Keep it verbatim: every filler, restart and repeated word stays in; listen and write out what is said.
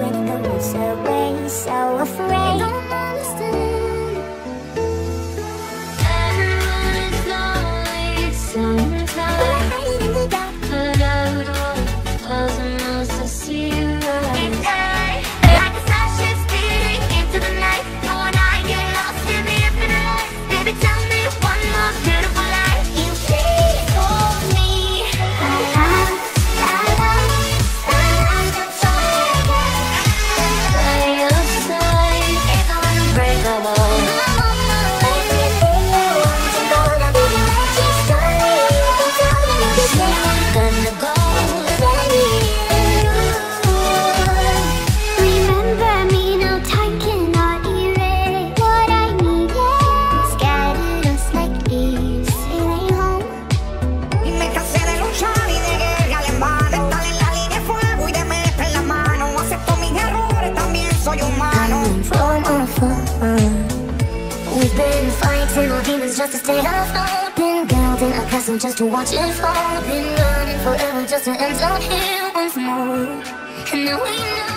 breaking the rules away, so afraid. Don't understand. Everyone is lonely sometimes, but I hide in the dark. But I would want close my eyes to see you right. It's night, like a star ship speeding into the night. Know when I get lost in the infinite light. Baby, tell me one more beautiful lie. You plead for me. I love, I love, I love the fire. By your side, if I wanna break the wall. I'm on my way. Everything you want to go, now baby, let's just go. It's all in the beginning. I'm gonna go steady. Remember me, no time cannot erase what I needed. Scattered us like leaves, it ain't home. Y me cansé de luchar y de guerra en vano. De estar en la línea de fuego y de meter la mano. Acepto mis errores, también soy humano. I'm from afar. We've been fighting our demons just to stay afloat. Been building a castle just to watch it fall. Been running forever just to end up here once more. And now we know